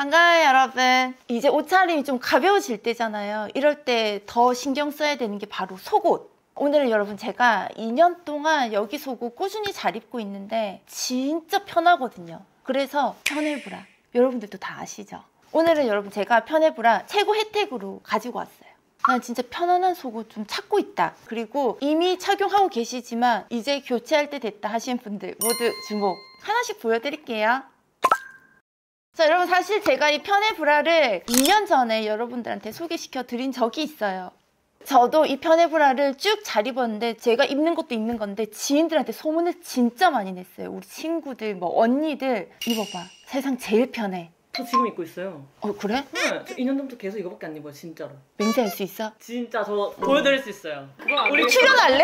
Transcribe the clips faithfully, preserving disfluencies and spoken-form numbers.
반가워요 여러분. 이제 옷차림이 좀 가벼워질 때잖아요. 이럴 때 더 신경 써야 되는 게 바로 속옷. 오늘은 여러분 제가 이 년 동안 여기 속옷 꾸준히 잘 입고 있는데 진짜 편하거든요. 그래서 편해브라 여러분들도 다 아시죠? 오늘은 여러분 제가 편해브라 최고 혜택으로 가지고 왔어요. 난 진짜 편안한 속옷 좀 찾고 있다. 그리고 이미 착용하고 계시지만 이제 교체할 때 됐다 하시는 분들 모두 주목. 하나씩 보여드릴게요. 자 여러분, 사실 제가 이 편해브라를 이 년 전에 여러분들한테 소개시켜 드린 적이 있어요. 저도 이 편해브라를 쭉 잘 입었는데 제가 입는 것도 입는 건데 지인들한테 소문을 진짜 많이 냈어요. 우리 친구들 뭐 언니들 입어봐, 세상 제일 편해. 저 지금 입고 있어요. 어 그래? 네, 저 이 년 전부터 계속 이거밖에 안 입어요, 진짜로. 맹세할 수 있어? 진짜 저 보여드릴 수 있어요. 우리 출연할래?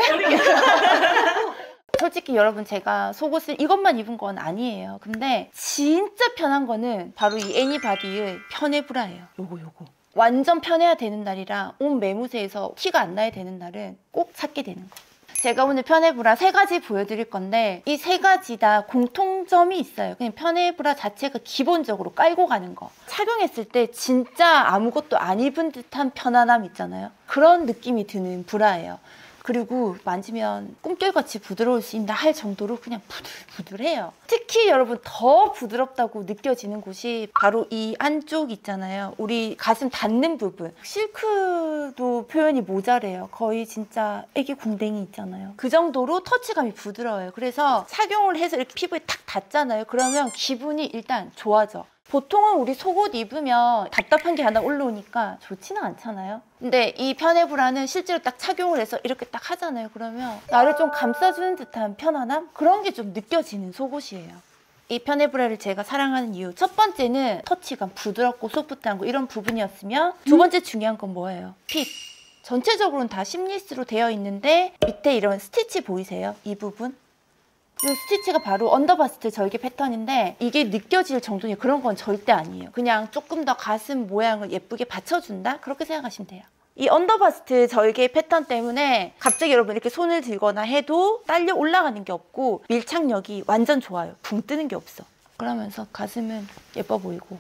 솔직히 여러분 제가 속옷을 이것만 입은 건 아니에요. 근데 진짜 편한 거는 바로 이 애니바디의 편해브라예요. 요거 요거 완전 편해야 되는 날이랑 옷 매무새에서 티가 안 나야 되는 날은 꼭 찾게 되는 거. 제가 오늘 편해브라 세 가지 보여드릴 건데 이 세 가지 다 공통점이 있어요. 그냥 편해브라 자체가 기본적으로 깔고 가는 거. 착용했을 때 진짜 아무것도 안 입은 듯한 편안함 있잖아요. 그런 느낌이 드는 브라예요. 그리고 만지면 꿈결같이 부드러울 수 있나 할 정도로 그냥 부들부들해요. 특히 여러분 더 부드럽다고 느껴지는 곳이 바로 이 안쪽 있잖아요. 우리 가슴 닿는 부분. 실크도 표현이 모자래요. 거의 진짜 애기 궁뎅이 있잖아요. 그 정도로 터치감이 부드러워요. 그래서 착용을 해서 이렇게 피부에 탁 닿잖아요. 그러면 기분이 일단 좋아져. 보통은 우리 속옷 입으면 답답한 게 하나 올라오니까 좋지는 않잖아요. 근데 이 편해브라는 실제로 딱 착용을 해서 이렇게 딱 하잖아요. 그러면 나를 좀 감싸주는 듯한 편안함? 그런 게 좀 느껴지는 속옷이에요. 이 편해브라를 제가 사랑하는 이유, 첫 번째는 터치감, 부드럽고 소프트한 거 이런 부분이었으면 두 번째 중요한 건 뭐예요? 핏. 전체적으로는 다 심리스로 되어 있는데 밑에 이런 스티치 보이세요? 이 부분? 이 스티치가 바로 언더바스트 절개 패턴인데 이게 느껴질 정도니 그런 건 절대 아니에요. 그냥 조금 더 가슴 모양을 예쁘게 받쳐준다? 그렇게 생각하시면 돼요. 이 언더바스트 절개 패턴 때문에 갑자기 여러분 이렇게 손을 들거나 해도 딸려 올라가는 게 없고 밀착력이 완전 좋아요. 붕 뜨는 게 없어. 그러면서 가슴은 예뻐 보이고.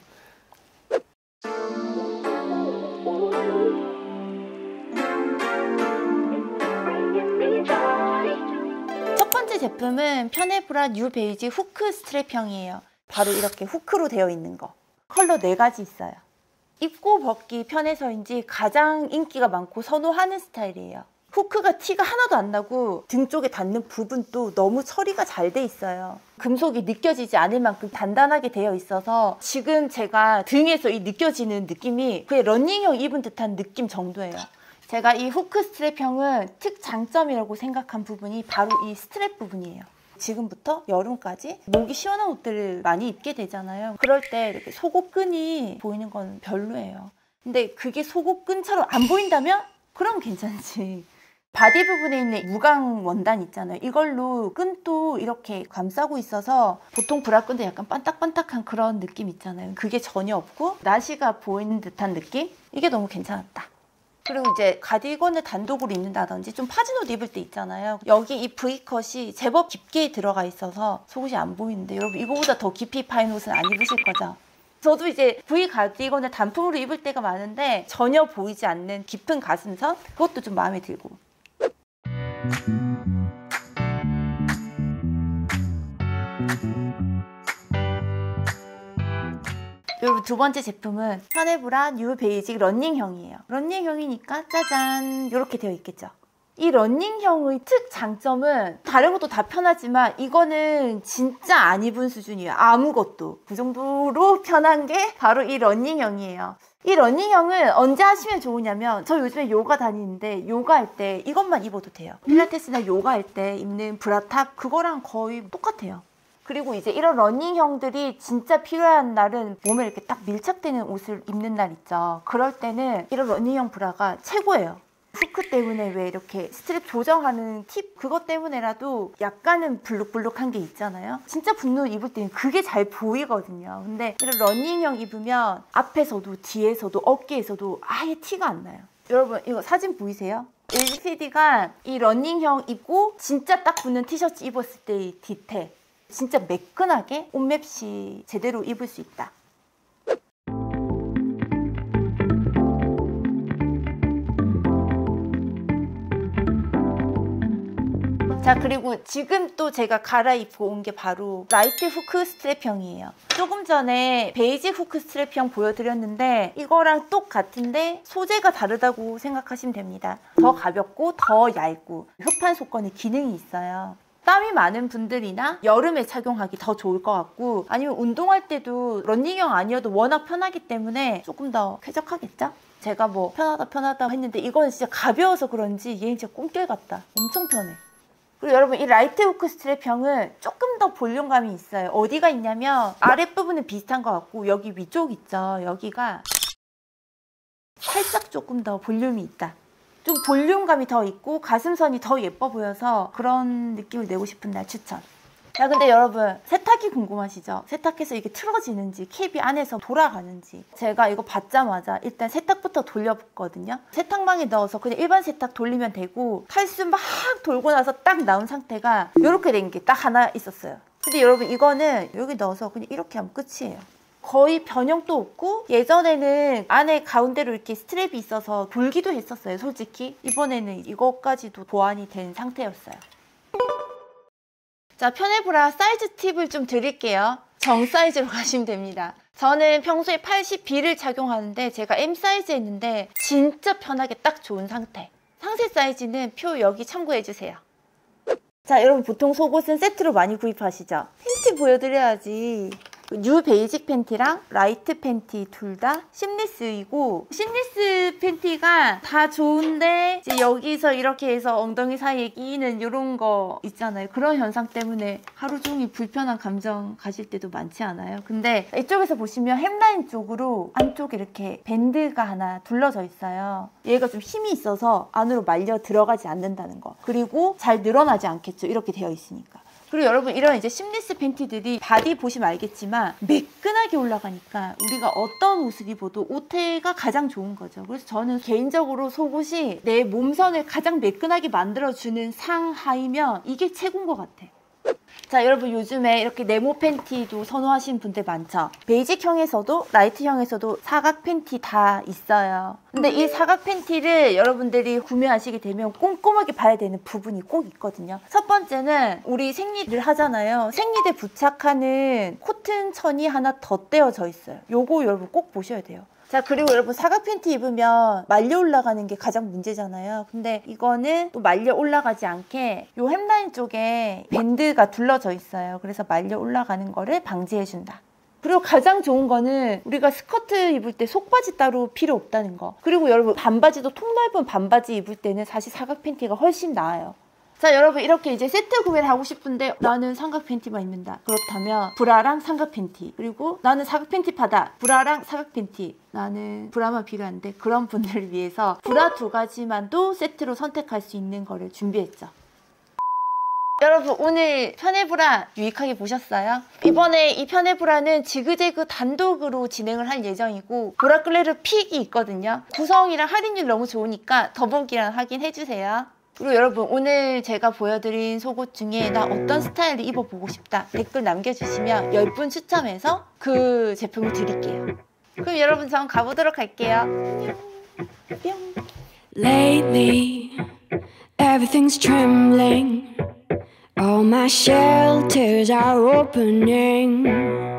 제품은 편해브라 뉴 베이지 후크 스트랩형이에요. 바로 이렇게 후크로 되어 있는 거. 컬러 네 가지 있어요. 입고 벗기 편해서인지 가장 인기가 많고 선호하는 스타일이에요. 후크가 티가 하나도 안 나고 등 쪽에 닿는 부분도 너무 처리가 잘 돼 있어요. 금속이 느껴지지 않을 만큼 단단하게 되어 있어서 지금 제가 등에서 이 느껴지는 느낌이 그냥 러닝형 입은 듯한 느낌 정도예요. 제가 이 후크 스트랩형은 특장점이라고 생각한 부분이 바로 이 스트랩 부분이에요. 지금부터 여름까지 목이 시원한 옷들을 많이 입게 되잖아요. 그럴 때 이렇게 속옷끈이 보이는 건 별로예요. 근데 그게 속옷끈처럼 안 보인다면? 그럼 괜찮지. 바디 부분에 있는 무광 원단 있잖아요. 이걸로 끈도 이렇게 감싸고 있어서 보통 브라끈도 약간 반딱반딱한 그런 느낌 있잖아요. 그게 전혀 없고 나시가 보이는 듯한 느낌? 이게 너무 괜찮았다. 그리고 이제 가디건을 단독으로 입는다든지 좀 파진 옷 입을 때 있잖아요. 여기 이 V컷이 제법 깊게 들어가 있어서 속옷이 안 보이는데 여러분 이거보다 더 깊이 파인 옷은 안 입으실 거죠? 저도 이제 V 가디건을 단품으로 입을 때가 많은데 전혀 보이지 않는 깊은 가슴선? 그것도 좀 마음에 들고. 여러분 두 번째 제품은 편해브라 뉴 베이직 러닝형이에요. 러닝형이니까 짜잔 이렇게 되어 있겠죠. 이 러닝형의 특장점은 다른 것도 다 편하지만 이거는 진짜 안 입은 수준이에요. 아무것도. 그 정도로 편한 게 바로 이 러닝형이에요. 이 러닝형은 언제 하시면 좋으냐면 저 요즘에 요가 다니는데 요가할 때 이것만 입어도 돼요. 필라테스나 요가할 때 입는 브라탑 그거랑 거의 똑같아요. 그리고 이제 이런 러닝형들이 진짜 필요한 날은 몸에 이렇게 딱 밀착되는 옷을 입는 날 있죠. 그럴 때는 이런 러닝형 브라가 최고예요. 후크 때문에 왜 이렇게 스트랩 조정하는 팁 그것 때문에라도 약간은 블룩블룩한 게 있잖아요. 진짜 분노 입을 때는 그게 잘 보이거든요. 근데 이런 러닝형 입으면 앞에서도 뒤에서도 어깨에서도 아예 티가 안 나요. 여러분 이거 사진 보이세요? 엘지 피디가 이 러닝형 입고 진짜 딱 붙는 티셔츠 입었을 때의 디테일 진짜 매끈하게 옷맵시 제대로 입을 수 있다. 자, 그리고 지금 또 제가 갈아입고 온 게 바로 라이트 후크 스트랩형이에요. 조금 전에 베이지 후크 스트랩형 보여드렸는데 이거랑 똑같은데 소재가 다르다고 생각하시면 됩니다. 더 가볍고 더 얇고 흡판 속건의 기능이 있어요. 땀이 많은 분들이나 여름에 착용하기 더 좋을 것 같고, 아니면 운동할 때도 러닝형 아니어도 워낙 편하기 때문에 조금 더 쾌적하겠죠? 제가 뭐 편하다 편하다 했는데 이거는 진짜 가벼워서 그런지 얘는 진짜 꿈결 같다. 엄청 편해. 그리고 여러분, 이 라이트 후크 스트랩형은 조금 더 볼륨감이 있어요. 어디가 있냐면 아랫부분은 비슷한 것 같고 여기 위쪽 있죠? 여기가 살짝 조금 더 볼륨이 있다. 좀 볼륨감이 더 있고 가슴선이 더 예뻐 보여서 그런 느낌을 내고 싶은 날 추천. 자, 근데 여러분, 세탁기 궁금하시죠? 세탁해서 이게 틀어지는지 캡이 안에서 돌아가는지. 제가 이거 받자마자 일단 세탁부터 돌려봤거든요. 세탁망에 넣어서 그냥 일반 세탁 돌리면 되고, 탈수 막 돌고 나서 딱 나온 상태가 이렇게 된 게 딱 하나 있었어요. 근데 여러분, 이거는 여기 넣어서 그냥 이렇게 하면 끝이에요. 거의 변형도 없고, 예전에는 안에 가운데로 이렇게 스트랩이 있어서 돌기도 했었어요, 솔직히. 이번에는 이것까지도 보완이 된 상태였어요. 자, 편해브라 사이즈 팁을 좀 드릴게요. 정 사이즈로 가시면 됩니다. 저는 평소에 팔십 비를 착용하는데 제가 엠 사이즈 했는데 진짜 편하게 딱 좋은 상태. 상세 사이즈는 표 여기 참고해주세요. 자, 여러분, 보통 속옷은 세트로 많이 구입하시죠? 팬티 보여드려야지. 뉴 베이직 팬티랑 라이트 팬티 둘 다 심리스이고, 심리스 팬티가 다 좋은데 이제 여기서 이렇게 해서 엉덩이 사이에 끼는 이런 거 있잖아요. 그런 현상 때문에 하루 종일 불편한 감정 가실 때도 많지 않아요? 근데 이쪽에서 보시면 햄라인 쪽으로 안쪽에 이렇게 밴드가 하나 둘러져 있어요. 얘가 좀 힘이 있어서 안으로 말려 들어가지 않는다는 거. 그리고 잘 늘어나지 않겠죠, 이렇게 되어 있으니까. 그리고 여러분, 이런 이제 심리스 팬티들이 바디 보시면 알겠지만 매끈하게 올라가니까 우리가 어떤 옷을 입어도 옷태가 가장 좋은 거죠. 그래서 저는 개인적으로 속옷이 내 몸선을 가장 매끈하게 만들어주는 상하이면 이게 최고인 것 같아. 자, 여러분, 요즘에 이렇게 네모 팬티도 선호하시는 분들 많죠? 베이직형에서도 라이트형에서도 사각 팬티 다 있어요. 근데 이 사각 팬티를 여러분들이 구매하시게 되면 꼼꼼하게 봐야 되는 부분이 꼭 있거든요. 첫 번째는 우리 생리를 하잖아요. 생리대 부착하는 코튼 천이 하나 더 떼어져 있어요. 요거 여러분 꼭 보셔야 돼요. 자, 그리고 여러분, 사각 팬티 입으면 말려 올라가는 게 가장 문제잖아요. 근데 이거는 또 말려 올라가지 않게 요 햄라인 쪽에 밴드가 둘러져 있어요. 그래서 말려 올라가는 거를 방지해준다. 그리고 가장 좋은 거는 우리가 스커트 입을 때 속바지 따로 필요 없다는 거. 그리고 여러분, 반바지도 통 넓은 반바지 입을 때는 사실 사각 팬티가 훨씬 나아요. 자, 여러분, 이렇게 이제 세트 구매를 하고 싶은데 나는 삼각 팬티만 입는다. 그렇다면 브라랑 삼각 팬티, 그리고 나는 사각 팬티 파다. 브라랑 사각 팬티. 나는 브라만 필요한데, 그런 분들을 위해서 브라 두 가지만도 세트로 선택할 수 있는 거를 준비했죠. 여러분, 오늘 편해브라 유익하게 보셨어요? 이번에 이 편해브라는 지그재그 단독으로 진행을 할 예정이고, 보라클레르 픽이 있거든요. 구성이랑 할인율 너무 좋으니까 더보기랑 확인해주세요. 그리고 여러분, 오늘 제가 보여드린 속옷 중에 나 어떤 스타일을 입어보고 싶다 댓글 남겨주시면 열 분 추첨해서 그 제품을 드릴게요. 그럼 여러분, 전 가보도록 할게요. 뿅. Lately, everything's trembling. All my shelters are opening.